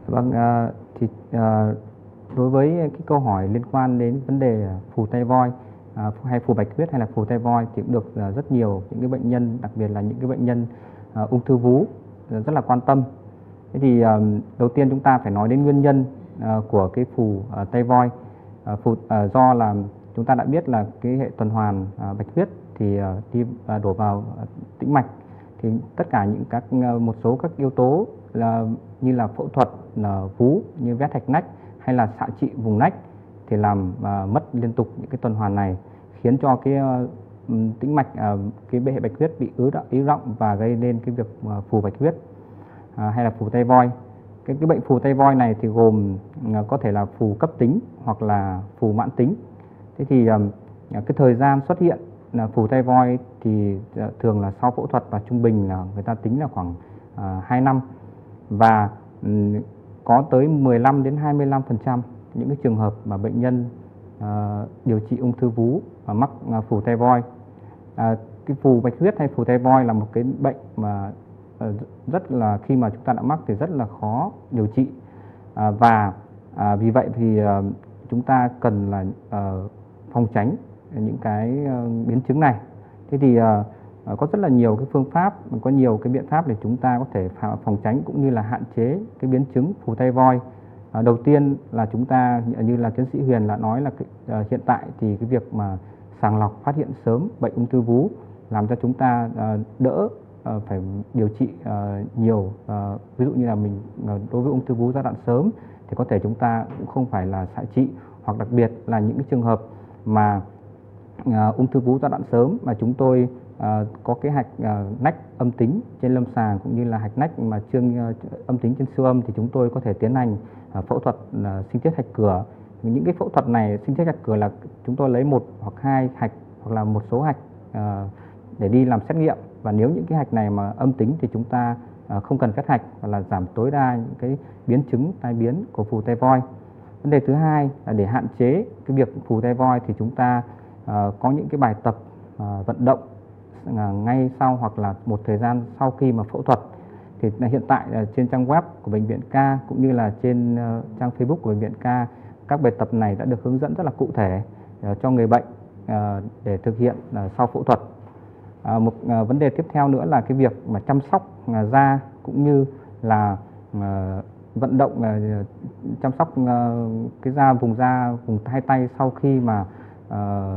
Vâng, đối với cái câu hỏi liên quan đến vấn đề phù tay voi, hay phù bạch huyết hay là phù tay voi thì cũng được rất nhiều những cái bệnh nhân, đặc biệt là những cái bệnh nhân ung thư vú rất là quan tâm. Thế thì đầu tiên chúng ta phải nói đến nguyên nhân của cái phù tay voi. Do là chúng ta đã biết là cái hệ tuần hoàn bạch huyết thì đi đổ vào tĩnh mạch, thì tất cả những một số các yếu tố như là phẫu thuật vú như vét hạch nách hay là xạ trị vùng nách thì làm mất liên tục những cái tuần hoàn này, khiến cho cái tĩnh mạch, cái hệ bạch huyết bị ứ đọng và gây nên cái việc phù bạch huyết hay là phù tay voi. Cái bệnh phù tay voi này thì gồm có thể là phù cấp tính hoặc là phù mãn tính. Thế thì cái thời gian xuất hiện phù tay voi thì thường là sau phẫu thuật, và trung bình là người ta tính là khoảng 2 năm, và có tới 15 đến 25% những cái trường hợp mà bệnh nhân điều trị ung thư vú và mắc phù tay voi. Cái phù bạch huyết hay phù tay voi là một cái bệnh mà rất là, khi mà chúng ta đã mắc thì rất là khó điều trị, và vì vậy thì chúng ta cần là phòng tránh những cái biến chứng này. Thế thì có rất là nhiều cái phương pháp, có nhiều cái biện pháp để chúng ta có thể phòng tránh cũng như là hạn chế cái biến chứng phù tay voi. Đầu tiên là chúng ta, như là tiến sĩ Huyền đã nói, là hiện tại thì cái việc mà sàng lọc phát hiện sớm bệnh ung thư vú làm cho chúng ta đỡ phải điều trị nhiều. Ví dụ như là mình đối với ung thư vú giai đoạn sớm thì có thể chúng ta cũng không phải là xạ trị, hoặc đặc biệt là những cái trường hợp mà ung thư vú giai đoạn sớm mà chúng tôi có cái hạch nách âm tính trên lâm sàng cũng như là hạch nách mà âm tính trên siêu âm, thì chúng tôi có thể tiến hành phẫu thuật sinh thiết hạch cửa. Những cái phẫu thuật này, sinh thiết hạch cửa, là chúng tôi lấy 1 hoặc 2 hạch hoặc là một số hạch để đi làm xét nghiệm, và nếu những cái hạch này mà âm tính thì chúng ta không cần cắt hạch, và là giảm tối đa những cái biến chứng tai biến của phù tay voi. Vấn đề thứ hai là để hạn chế cái việc phù tay voi thì chúng ta có những cái bài tập vận động ngay sau hoặc là một thời gian sau khi mà phẫu thuật. Thì hiện tại trên trang web của bệnh viện K cũng như là trên trang Facebook của bệnh viện K, các bài tập này đã được hướng dẫn rất là cụ thể cho người bệnh để thực hiện sau phẫu thuật. Một vấn đề tiếp theo nữa là cái việc mà chăm sóc da cũng như là vận động chăm sóc cái vùng hai tay sau khi mà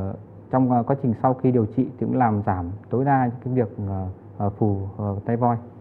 trong quá trình sau khi điều trị thì cũng làm giảm tối đa cái việc phù tay voi.